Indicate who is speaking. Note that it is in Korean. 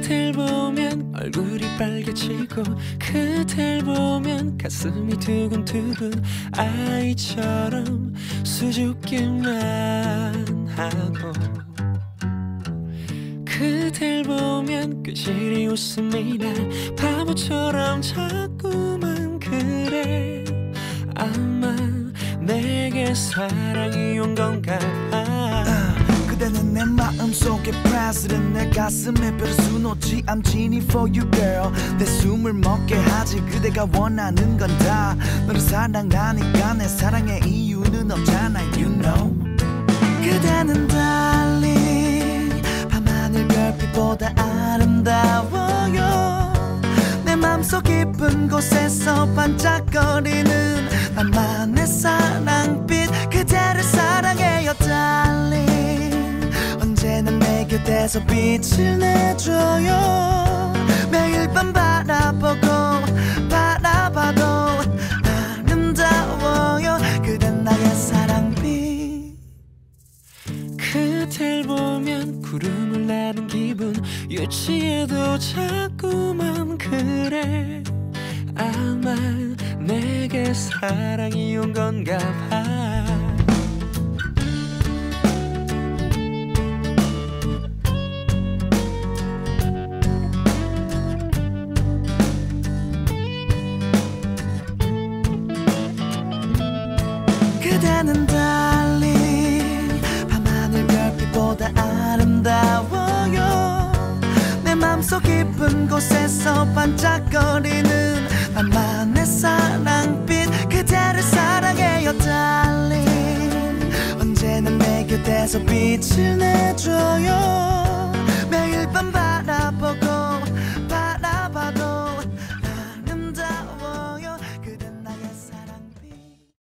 Speaker 1: 그댈 보면 얼굴이 빨개지고 그댈 보면 가슴이 두근두근 아이처럼 수줍기만 하고 그댈 보면 괜시리 웃음이 나 바보처럼 자꾸만 그래 아마 내게 사랑이 온 건가 봐
Speaker 2: 그대는 내 마음속에 president 내 가슴에 별을 수놓지 I'm genie for you girl 내 숨을 멎게 하지 그대가 원하는 건 다 너를 사랑하니까 내 사랑의 이유는 없잖아 you know 그대는 darling 밤하늘 별빛보다 아름다워요 내 맘속 깊은 곳에서 반짝거리는 나만의 사랑빛 그대를 사랑해요 darling 언제나 내 곁에서 빛을 내줘요 매일 밤 바라보고 바라봐도 아름다워요 그댄 나의 사랑빛
Speaker 1: 그댈 보면 구름을 나는 기분 유치해도 자꾸만 그래 아마 내게 사랑이 온 건가 봐
Speaker 2: 그대는 darling 밤하늘 별빛보다 아름다워요 내 맘속 깊은 곳에서 반짝거리는 나만의 사랑빛 그대를 사랑해요 darling 언제나 내 곁에서 빛을 내줘요 매일 밤 바라보고